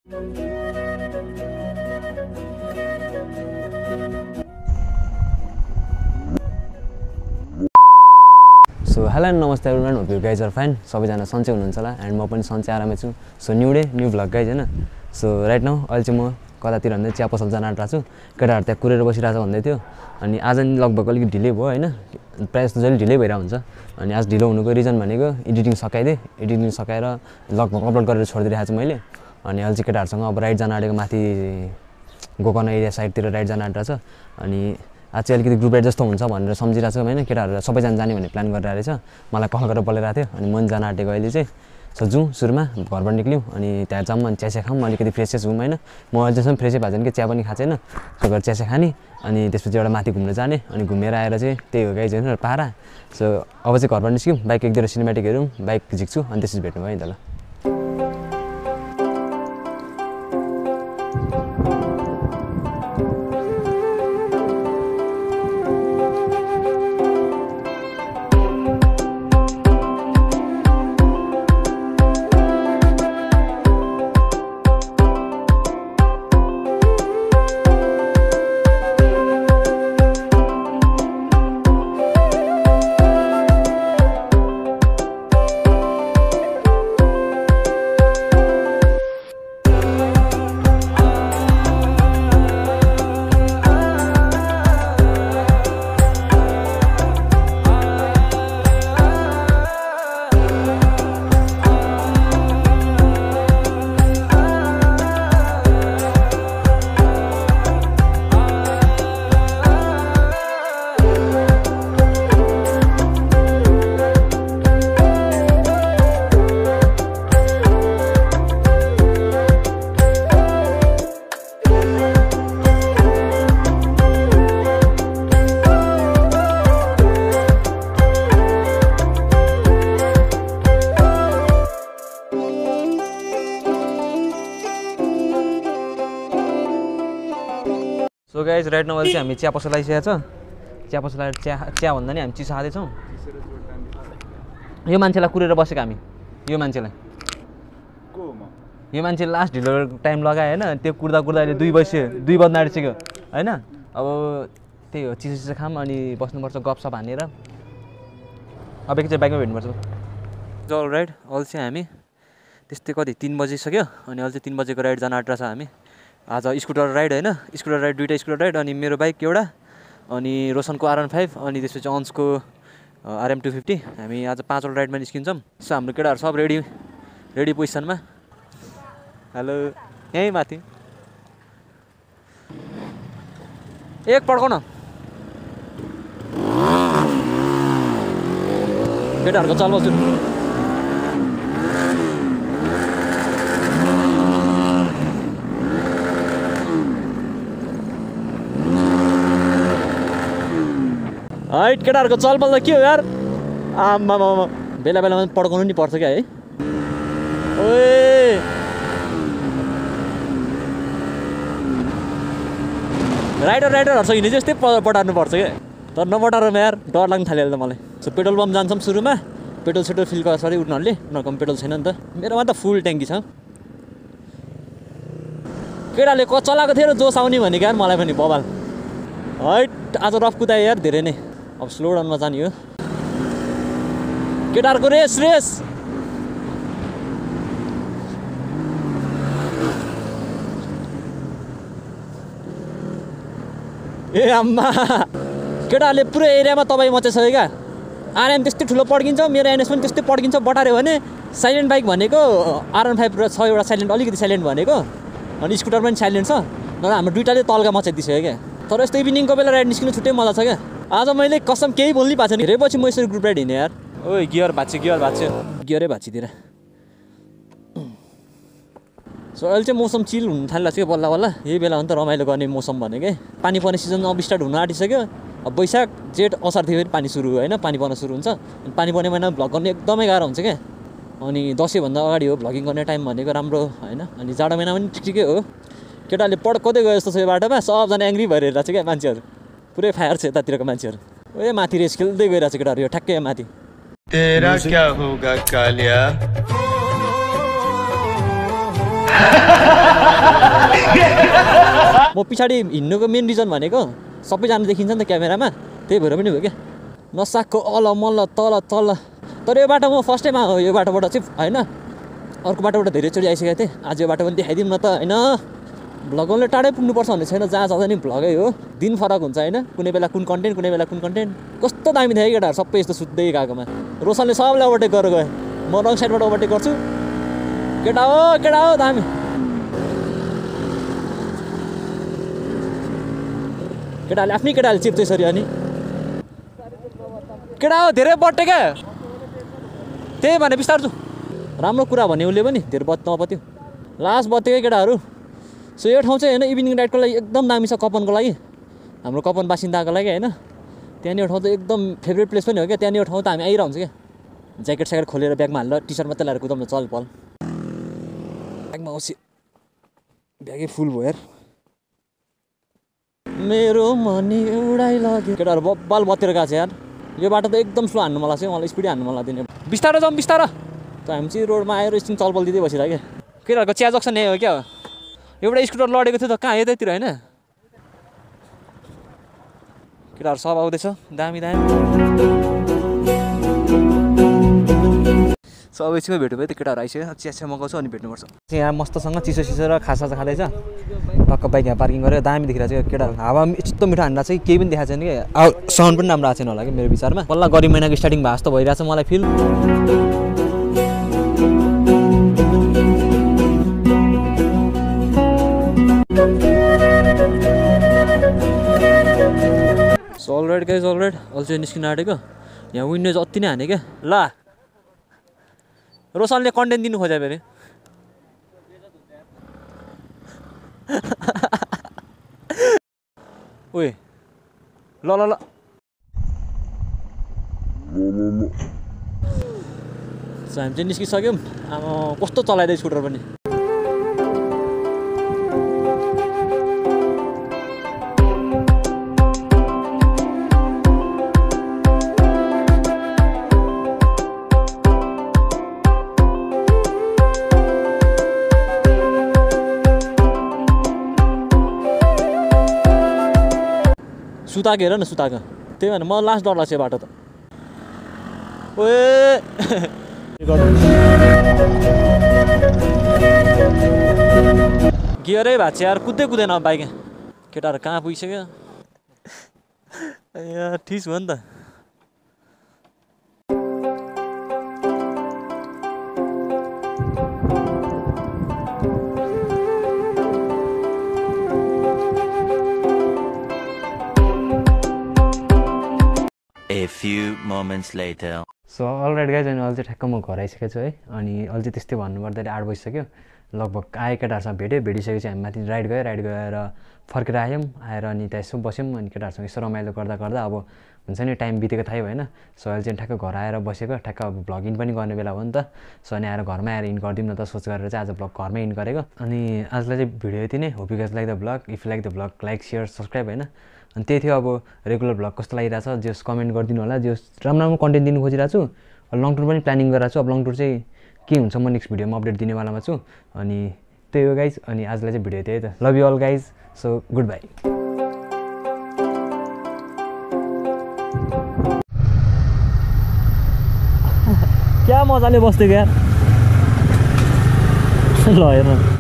So hello and नमस्ते everyone, hope you guys are fine. सबैजना सन्चै हुनुहुन्छ होला एन्ड म पनि सन्चै आरामै छु। So new day new vlog guys होइन। सो राइट नाउ अहिले चाहिँ म कतातिर भन्दै चिया पसल जान आँटेको छु। केटाहरू त्यहाँ कुरेर बसिरहेको छ भन्दै थियो। अनि आज नि लगभग अलिकति ढिलै भयो होइन, प्रायः जस्तो जहिले ढिलै भइरहेको हुन्छ। अनि आज ढिलो हुनुको रिजन भनेको एडिटिङ सकाइदिएँ, एडिटिङ सकाएर लगभग अपलोड गरेर छोडिदिइरहेको छु मैले। अनि अहिले चाहिँ केटाहरूसँग अब राइड जान आँटेको, माथि गोकर्ण एरिया साइडतिर राइड जान आँटेको छ। अनि आज चाहिँ अलिकति ग्रुप राइड जस्तो हुन्छ भनेर सम्झिरहेको छु होइन। केटाहरू सबैजना जाने भन्ने प्लान गरिरहेको रहेछ, मलाई कल गरेर बोलाइरहेको थियो। अनि म पनि जान आँटेको अहिले चाहिँ। सो जाउँ, सुरुमा घरबाट निक्ल्यौँ अनि त्यहाँ जाऊँ, अनि चिया खाऊँ, अलिकति फ्रेसै छौँ होइन। म अहिलेसम्म फ्रेसै भएको छैन कि चिया पनि खाएको छैन। सो गएर चिया खाने अनि त्यसपछि एउटा माथि घुम्न जाने। अनि घुमेर आएर चाहिँ त्यही हो गाइज होइन, पारा। सो अब चाहिँ घरबाट निस्क्यौँ, बाइक एक दुईवटा सिनेमेटिक हेरौँ, बाइक झिक्छु अनि त्यसपछि भेट्नु भयो नि त ल। सो गाइज राइट नाउ अहिले चाहिँ हामी चिया पसल आइसकेको छ। चिया पसल आएर चिया भन्दा नि हामी चिसो खाँदैछौँ। यो मान्छेलाई कुरेर बसेको हामी, यो मान्छेलाई लास्ट ढिलो टाइम लगायो होइन। त्यो कुर्दा कुर्दा अहिले 2 बज्न आँटिसक्यो होइन। अब त्यही हो, चिसो चिसो खाऊँ अनि बस्नुपर्छ गफसफ हानेर। अब एकचोटि बाइकमा भेट्नुपर्छ। जल राइड अहिले चाहिँ हामी त्यस्तै कति 3 बजिसक्यो। अनि अहिले चाहिँ 3 बजेको राइड जान आँटेको छ हामी। आज स्कुटर राइड होइन, स्कुटर राइड, 2टा स्कुटर राइड अनि मेरो बाइक एउटा, अनि रोशनको R15 अनि त्यसपछि अंशको RM250। हामी आज 5वटा राइडमा निस्किन्छौँ। सो हाम्रो केटाहरू सब रेडी पोजिसनमा। हेलो, यहीँ माथि एक पड्काउ न, केटाहरूको चल बस्छु। हाइट केटाहरूको चलबल त के हो यार, आम्मा बेला बेलामा पड्काउनु नि पर्छ क्या है। ओए राइडरहरू छ हिँड्ने चाहिँ यस्तै पटार्नु पर्छ क्या, तर नपटारमा यार डर लाग्न थाल्यो त मलाई। सो पेट्रोल पम्प जान्छौँ सुरुमा, पेट्रोल सेट्रोल फिल गर्छ अरे उनीहरूले, उनीहरूकोमा पेट्रोल छैन नि त। मेरोमा त फुल ट्याङ्की छ। केटाले चलाएको थियो र जोस आउने भनेको यार मलाई पनि बबाल। हाइट आज रफ कुदायो यार धेरै नै। अब स्लो डाउनमा जाने हो। केटाहरूको रेस ए आम्मा, केटाहरूले पुरै एरियामा तपाईँ मचाइसक्यो क्या। RM त्यस्तै ठुलो पड्किन्छ, मेरो NS पनि त्यस्तै पड्किन्छ। बटार्यो भने साइलेन्ट बाइक भनेको R15 र 6 एउटा साइलेन्ट, अलिकति साइलेन्ट भनेको, अनि स्कुटर पनि साइलेन्ट छ। नभए हाम्रो दुइटाले तल्का मचाइदिइसक्यो क्या। तर यस्तो इभिनिङको बेला राइड निस्किनु छुट्टै मजा छ क्या। आज मैले कसम केही बोल्नै पाएको छैन, धेरै पछि म यसरी ग्रुप राइड हिँडेँ यार। ओए गियर भाँचिदिएर सो अहिले चाहिँ मौसम चिल हुन थालिरहेको छ बल्ल बल्ल। यही बेला हो नि त रमाइलो गर्ने मौसम भनेकै। पानी पर्ने सिजन अब स्टार्ट हुन आँटिसक्यो। अब वैशाख जेठ असारदेखि फेरि पानी सुरु होइन, पानी पर्न सुरु हुन्छ। अनि पानी पर्ने महिना भ्लग गर्ने एकदमै गाह्रो हुन्छ क्या। अनि दसैँभन्दा अगाडि हो भ्लगिङ गर्ने टाइम भनेको राम्रो होइन। अनि जाडो महिना पनि ठिकै हो। केटाले पड्काउँदै गयो जस्तो छ यो बाटोमा, सबजना एङ्ग्री भएर हेरिरहेको छ क्या मान्छेहरू, पुरै फायर छ यतातिरको मान्छेहरू। ए माथि रेस खेल्दै गइरहेको छ केटाहरू, यो ठ्याक्कै माथि। तेरा क्या होगा कालिया म पछाडि हिँड्नुको मेन रिजन भनेको सबैजना देखिन्छ नि त क्यामेरामा, त्यही भएर पनि हो क्या। नसाकको अलमल्ल तल तल। तर यो बाटो म फर्स्ट टाइम आएको, यो बाटोबाट चाहिँ होइन, अर्को बाटोबाट धेरैचोटि आइसकेको थिएँ। आज यो बाटो पनि देखाइदिउँ न त होइन। भ्लगरले टाढै पुग्नुपर्छ भन्ने छैन, जहाँ जाँदा नि भ्लगै हो। दिन फरक हुन्छ होइन, कुनै बेला कुन कन्टेन्ट, कुनै बेला कुन कन्टेन्ट। कस्तो दामी थियो केटाहरू सबै यस्तो सुत्दै गएकोमा। रोशनले सबैलाई ओभरटेक गरेर गयो, म रङ साइडबाट ओभरटेक गर्छु। केटा हो दामी। केटाले आफ्नै केटाले चिप्छ यसरी। अनि केटा हो धेरै बट्टे क्या, त्यही भने बिस्तार छु। राम्रो कुरा भन्यो उसले पनि, धेरै नपत्यो लास्ट बत्तेकै केटाहरू। सो यो ठाउँ चाहिँ होइन इभिनिङ राइडको लागि एकदम दामी छ, कपनको लागि, हाम्रो कपन बासिन्दाको लागि होइन। त्यहाँनिर ठाउँ चाहिँ एकदम फेभरेट प्लेस पनि हो क्या। त्यहाँनिर ठाउँ त हामी आइरहन्छ क्या, ज्याकेट स्याकेट खोलेर ब्यागमा हालेर टी सर्ट मात्रै लगाएर कुदाउनु चल पल। ब्यागमा औसी ब्यागै फुल भयो यार। मेरो मनी उडाइ लाग्यो। केटाहरू बब्बाल बत्तिर गएको छ यार। यो बाटो त एकदम स्लो हान्नु मन लाग्छ, मलाई स्पिड हान्नु मन लाग्दैन। बिस्तारो जाउँ बिस्तारो। त हामी चाहिँ रोडमा आएर एकछिन चलपल दिँदै बसिरहेको क्या। केटाहरूको चिया जक्सन यही हो क्या। एउटा स्कुटर लडेको थियो त कहाँ यतैतिर होइन। केटाहरू सब आउँदैछ दामी दामी। सब एकछिनमा भेट्यो भयो त केटाहरू आइसक्यो। चिया मगाउँछु अनि भेट्नुपर्छ। यहाँ मस्तसँग चिसो चिसो र खासा खाँदैछ। टक्क बाइक यहाँ पार्किङ गरेर दामी देखिरहेको छ केटाहरू। हावा यस्तो मिठो हान्दा चाहिँ केही पनि देखाएको छैन कि। साउन्ड पनि राम्रो आएको छैन होला कि मेरो विचारमा। बल्ल गरिब महिनाको स्टार्टिङ भए जस्तो भइरहेछ मलाई फिल। अलराइट गाइज अलराइट, अहिले चाहिँ निस्किन आँटेको। यहाँ विन्डोज अति नै हाने क्या। ल रोशनले कन्टेन्ट दिनु खोज्यो फेरि। ओए ल ल ल हामी चाहिँ निस्किसक्यौँ। आमा कस्तो चलाइदियो स्कुटर पनि। सुताएको हेर न सुताएको, त्यही भएर मलाई लास्ट डर लाग्छ यो बाटो त। ओए गियरै भएको छ यार, कुद्दै कुदैन बाइक। केटाहरू कहाँ पुगिसक्यो यार, ठिस भयो नि त। A few moments later. So alright guys, अनि अहिले चाहिँ ठ्याक्क म घर आइसकेको छु है। अनि अहिले चाहिँ त्यस्तै भन्नुपर्दाखेरि 8 बजिसक्यो लगभग। आए केटाहरूसँग भेटिसकेपछि हामी माथि राइड गएर फर्केर आएर अनि त्यहाँ यसो बस्यौँ। अनि केटाहरूसँग यसो रमाइलो गर्दा अब हुन्छ नि टाइम बितेको थाहै भएन। सो अहिले चाहिँ ठ्याक्क घर आएर बसेको, ठ्याक्क अब भ्लग इन पनि गर्ने बेला हो नि त। सो अनि आएर घरमै आएर इन गरिदिउँ न त सोच गरेर चाहिँ आज भ्लग घरमै इन गरेको। अनि आजलाई चाहिँ भिडियो यति नै। Hope you guys like the vlog. If you like the vlog like share subscribe होइन। अनि त्यही थियो, अब रेगुलर भ्लग कस्तो लागिरहेछ जस कमेन्ट गरिदिनु होला। जस राम्रो कन्टेन्ट दिनु खोजिरहेको छु। लङ टुर पनि प्लानिङ गरिरहेको छु। अब लङ टुर चाहिँ के हुन्छ म नेक्स्ट भिडियोमा अपडेट दिनेवालामा छु। अनि त्यही हो गाइज। अनि आजलाई चाहिँ भिडियो त्यही त। Love you all guys. So good bye. क्या मजाले बस्थ्यो यार। ल हेर्नु